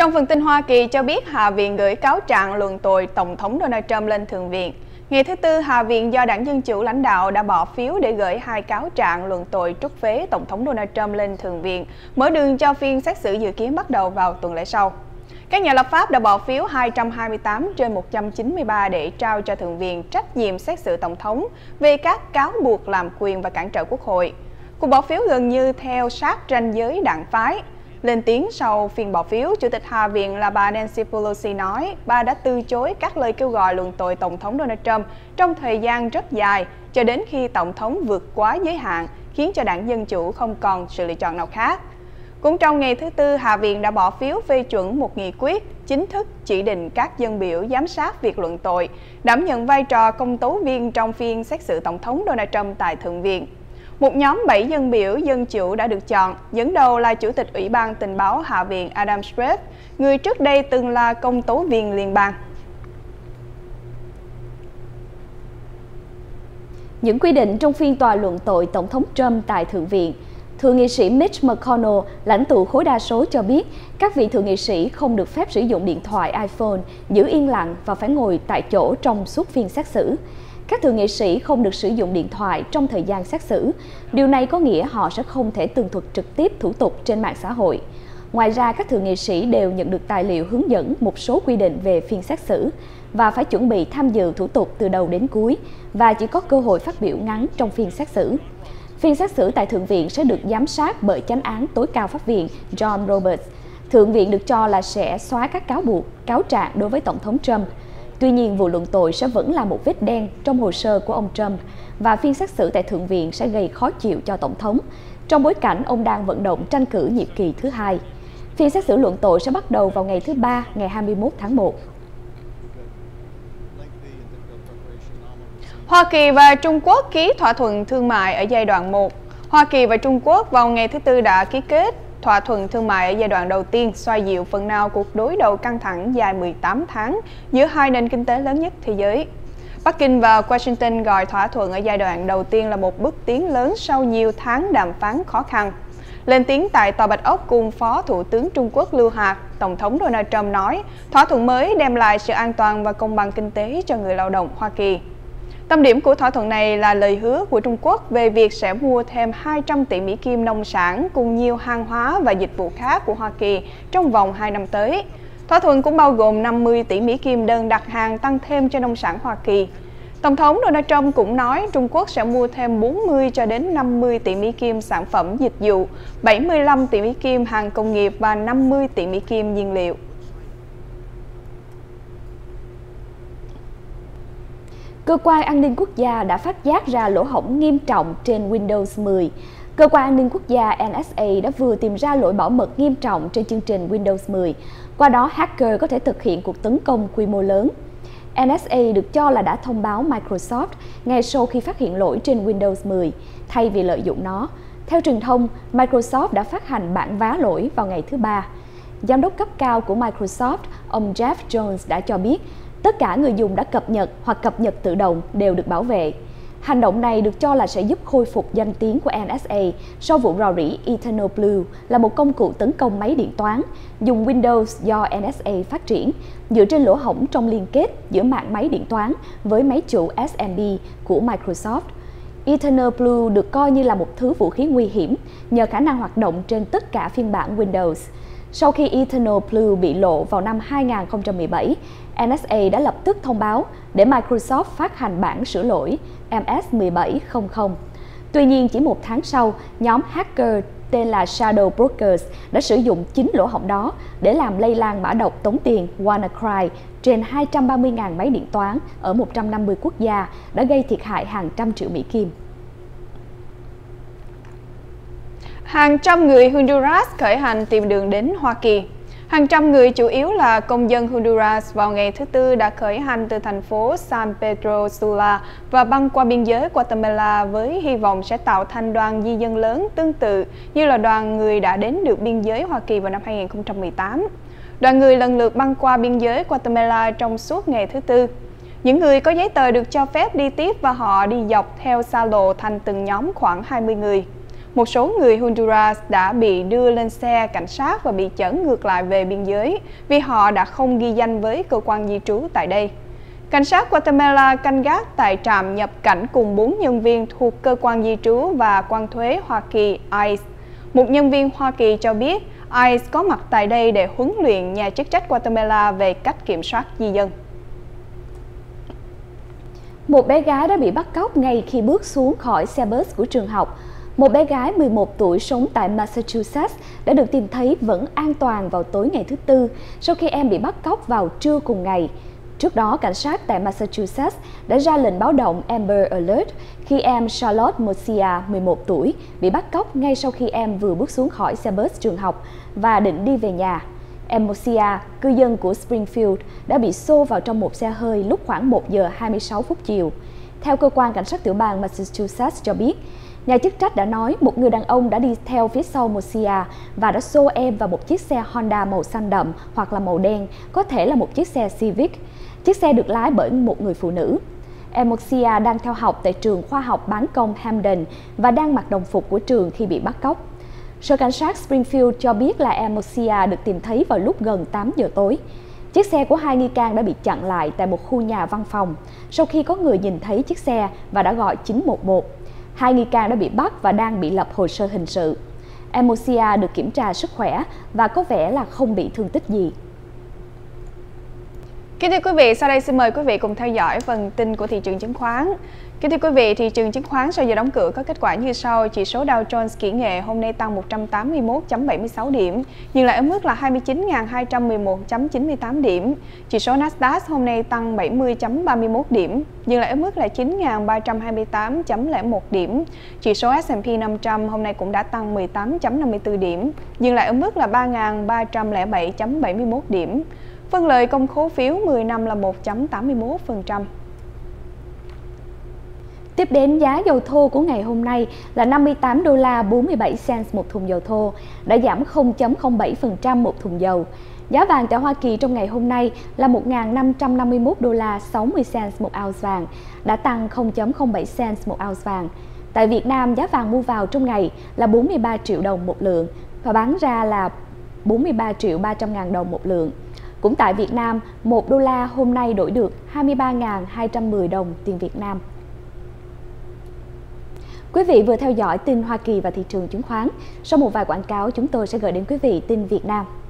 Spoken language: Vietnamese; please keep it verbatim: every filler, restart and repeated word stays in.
Trong phần tin Hoa Kỳ cho biết Hạ viện gửi cáo trạng luận tội Tổng thống Donald Trump lên Thượng viện. Ngày thứ Tư, Hạ viện do Đảng Dân Chủ lãnh đạo đã bỏ phiếu để gửi hai cáo trạng luận tội trút phế Tổng thống Donald Trump lên Thượng viện, mở đường cho phiên xét xử dự kiến bắt đầu vào tuần lễ sau. Các nhà lập pháp đã bỏ phiếu hai trăm hai mươi tám trên một trăm chín mươi ba để trao cho Thượng viện trách nhiệm xét xử Tổng thống về các cáo buộc làm quyền và cản trở Quốc hội. Cuộc bỏ phiếu gần như theo sát ranh giới đảng phái. Lên tiếng sau phiên bỏ phiếu, Chủ tịch Hạ viện là bà Nancy Pelosi nói bà đã từ chối các lời kêu gọi luận tội Tổng thống Donald Trump trong thời gian rất dài cho đến khi Tổng thống vượt quá giới hạn, khiến cho Đảng Dân Chủ không còn sự lựa chọn nào khác. Cũng trong ngày thứ Tư, Hạ viện đã bỏ phiếu phê chuẩn một nghị quyết chính thức chỉ định các dân biểu giám sát việc luận tội, đảm nhận vai trò công tố viên trong phiên xét xử Tổng thống Donald Trump tại Thượng viện. Một nhóm bảy dân biểu Dân Chủ đã được chọn, dẫn đầu là Chủ tịch Ủy ban Tình báo Hạ viện Adam Schiff, người trước đây từng là công tố viên liên bang. Những quy định trong phiên tòa luận tội Tổng thống Trump tại Thượng viện. Thượng nghị sĩ Mitch McConnell, lãnh tụ khối đa số cho biết các vị thượng nghị sĩ không được phép sử dụng điện thoại iPhone, giữ yên lặng và phải ngồi tại chỗ trong suốt phiên xét xử. Các thượng nghị sĩ không được sử dụng điện thoại trong thời gian xét xử. Điều này có nghĩa họ sẽ không thể tường thuật trực tiếp thủ tục trên mạng xã hội. Ngoài ra, các thượng nghị sĩ đều nhận được tài liệu hướng dẫn một số quy định về phiên xét xử và phải chuẩn bị tham dự thủ tục từ đầu đến cuối và chỉ có cơ hội phát biểu ngắn trong phiên xét xử. Phiên xét xử tại Thượng viện sẽ được giám sát bởi chánh án tối cao pháp viện John Roberts. Thượng viện được cho là sẽ xóa các cáo buộc, cáo trạng đối với Tổng thống Trump. Tuy nhiên, vụ luận tội sẽ vẫn là một vết đen trong hồ sơ của ông Trump và phiên xét xử tại Thượng viện sẽ gây khó chịu cho Tổng thống, trong bối cảnh ông đang vận động tranh cử nhiệm kỳ thứ hai. Phiên xét xử luận tội sẽ bắt đầu vào ngày thứ Ba, ngày hai mươi mốt tháng một. Hoa Kỳ và Trung Quốc ký thỏa thuận thương mại ở giai đoạn một. Hoa Kỳ và Trung Quốc vào ngày thứ Tư đã ký kết thỏa thuận thương mại ở giai đoạn đầu tiên, xoa dịu phần nào cuộc đối đầu căng thẳng dài mười tám tháng giữa hai nền kinh tế lớn nhất thế giới. Bắc Kinh và Washington gọi thỏa thuận ở giai đoạn đầu tiên là một bước tiến lớn sau nhiều tháng đàm phán khó khăn. Lên tiếng tại Tòa Bạch Ốc cùng Phó Thủ tướng Trung Quốc Lưu Hạc, Tổng thống Donald Trump nói thỏa thuận mới đem lại sự an toàn và công bằng kinh tế cho người lao động Hoa Kỳ. Tâm điểm của thỏa thuận này là lời hứa của Trung Quốc về việc sẽ mua thêm hai trăm tỷ Mỹ Kim nông sản cùng nhiều hàng hóa và dịch vụ khác của Hoa Kỳ trong vòng hai năm tới. Thỏa thuận cũng bao gồm năm mươi tỷ Mỹ Kim đơn đặt hàng tăng thêm cho nông sản Hoa Kỳ. Tổng thống Donald Trump cũng nói Trung Quốc sẽ mua thêm bốn mươi cho đến năm mươi tỷ Mỹ Kim sản phẩm dịch vụ, bảy mươi lăm tỷ Mỹ Kim hàng công nghiệp và năm mươi tỷ Mỹ Kim nhiên liệu. Cơ quan An ninh Quốc gia đã phát giác ra lỗ hổng nghiêm trọng trên Windows mười. Cơ quan An ninh Quốc gia N S A đã vừa tìm ra lỗi bảo mật nghiêm trọng trên chương trình Windows mười. Qua đó, hacker có thể thực hiện cuộc tấn công quy mô lớn. N S A được cho là đã thông báo Microsoft ngay sau khi phát hiện lỗi trên Windows mười, thay vì lợi dụng nó. Theo truyền thông, Microsoft đã phát hành bản vá lỗi vào ngày thứ Ba. Giám đốc cấp cao của Microsoft, ông Jeff Jones đã cho biết tất cả người dùng đã cập nhật hoặc cập nhật tự động đều được bảo vệ. Hành động này được cho là sẽ giúp khôi phục danh tiếng của N S A sau vụ rò rỉ Eternal Blue là một công cụ tấn công máy điện toán dùng Windows do N S A phát triển dựa trên lỗ hổng trong liên kết giữa mạng máy điện toán với máy chủ S M D của Microsoft. Eternal Blue được coi như là một thứ vũ khí nguy hiểm nhờ khả năng hoạt động trên tất cả phiên bản Windows. Sau khi Eternal Blue bị lộ vào năm hai nghìn không trăm mười bảy, N S A đã lập tức thông báo để Microsoft phát hành bản sửa lỗi M S một bảy không không. Tuy nhiên, chỉ một tháng sau, nhóm hacker tên là Shadow Brokers đã sử dụng chính lỗ hổng đó để làm lây lan mã độc tống tiền WannaCry trên hai trăm ba mươi nghìn máy điện toán ở một trăm năm mươi quốc gia, đã gây thiệt hại hàng trăm triệu Mỹ Kim. Hàng trăm người Honduras khởi hành tìm đường đến Hoa Kỳ. Hàng trăm người chủ yếu là công dân Honduras vào ngày thứ Tư đã khởi hành từ thành phố San Pedro Sula và băng qua biên giới Guatemala với hy vọng sẽ tạo thành đoàn di dân lớn tương tự như là đoàn người đã đến được biên giới Hoa Kỳ vào năm hai nghìn không trăm mười tám. Đoàn người lần lượt băng qua biên giới Guatemala trong suốt ngày thứ Tư. Những người có giấy tờ được cho phép đi tiếp và họ đi dọc theo xa lộ thành từng nhóm khoảng hai mươi người. một số người Honduras đã bị đưa lên xe cảnh sát và bị chở ngược lại về biên giới vì họ đã không ghi danh với cơ quan di trú tại đây. Cảnh sát Guatemala canh gác tại trạm nhập cảnh cùng bốn nhân viên thuộc cơ quan di trú và quan thuế Hoa Kỳ I C E. Một nhân viên Hoa Kỳ cho biết I C E có mặt tại đây để huấn luyện nhà chức trách Guatemala về cách kiểm soát di dân. Một bé gái đã bị bắt cóc ngay khi bước xuống khỏi xe bus của trường học. Một bé gái mười một tuổi sống tại Massachusetts đã được tìm thấy vẫn an toàn vào tối ngày thứ Tư sau khi em bị bắt cóc vào trưa cùng ngày. Trước đó, cảnh sát tại Massachusetts đã ra lệnh báo động Amber Alert khi em Charlotte Mosia, mười một tuổi, bị bắt cóc ngay sau khi em vừa bước xuống khỏi xe bus trường học và định đi về nhà. Em Mosia, cư dân của Springfield, đã bị xô vào trong một xe hơi lúc khoảng một giờ hai mươi sáu phút chiều. Theo cơ quan cảnh sát tiểu bang Massachusetts cho biết, nhà chức trách đã nói một người đàn ông đã đi theo phía sau Mosia và đã xô em vào một chiếc xe Honda màu xanh đậm hoặc là màu đen, có thể là một chiếc xe Civic. Chiếc xe được lái bởi một người phụ nữ. Em Mosia đang theo học tại trường khoa học bán công Hamden và đang mặc đồng phục của trường khi bị bắt cóc. Sở cảnh sát Springfield cho biết là em Mosia được tìm thấy vào lúc gần tám giờ tối. Chiếc xe của hai nghi can đã bị chặn lại tại một khu nhà văn phòng sau khi có người nhìn thấy chiếc xe và đã gọi chín một một. Hai nghi can đã bị bắt và đang bị lập hồ sơ hình sự. Em Mosia được kiểm tra sức khỏe và có vẻ là không bị thương tích gì. Kính thưa quý vị, sau đây xin mời quý vị cùng theo dõi phần tin của thị trường chứng khoán. Kính thưa quý vị, thị trường chứng khoán sau giờ đóng cửa có kết quả như sau. Chỉ số Dow Jones kỹ nghệ hôm nay tăng một trăm tám mươi mốt phẩy bảy mươi sáu điểm, dừng lại ở mức là hai mươi chín nghìn hai trăm mười một phẩy chín mươi tám điểm. Chỉ số Nasdaq hôm nay tăng bảy mươi phẩy ba mươi mốt điểm, dừng lại ở mức là chín nghìn ba trăm hai mươi tám phẩy không một điểm. Chỉ số S and P năm trăm hôm nay cũng đã tăng mười tám phẩy năm mươi tư điểm, dừng lại ở mức là ba nghìn ba trăm lẻ bảy phẩy bảy mươi mốt điểm. Phân lời công khố phiếu mười năm là một phẩy tám mươi mốt phần trăm. Tiếp đến, giá dầu thô của ngày hôm nay là năm mươi tám đô la bốn mươi bảy cents một thùng dầu thô, đã giảm không phẩy không bảy phần trăm một thùng dầu. Giá vàng tại Hoa Kỳ trong ngày hôm nay là một nghìn năm trăm năm mươi mốt đô la sáu mươi cents một ounce vàng, đã tăng không phẩy không bảy cents một ounce vàng. Tại Việt Nam, giá vàng mua vào trong ngày là bốn mươi ba triệu đồng một lượng và bán ra là bốn mươi ba triệu ba trăm ngàn đồng một lượng. Cũng tại Việt Nam, một đô la hôm nay đổi được hai mươi ba nghìn hai trăm mười đồng tiền Việt Nam. Quý vị vừa theo dõi tin Hoa Kỳ và thị trường chứng khoán. Sau một vài quảng cáo, chúng tôi sẽ gửi đến quý vị tin Việt Nam.